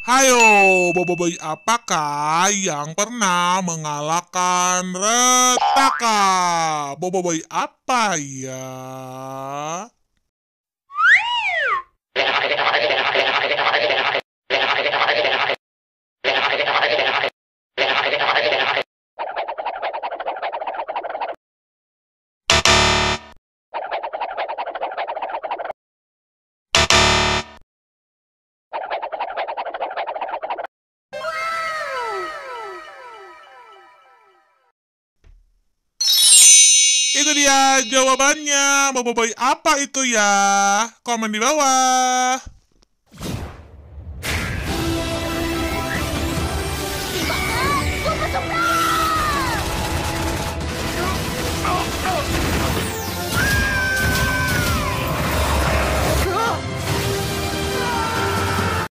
Hayo, Boboiboy, apakah yang pernah mengalahkan Retaka? Boboiboy apa ya? Itu dia jawabannya. Boboiboy apa itu ya? Komen di bawah.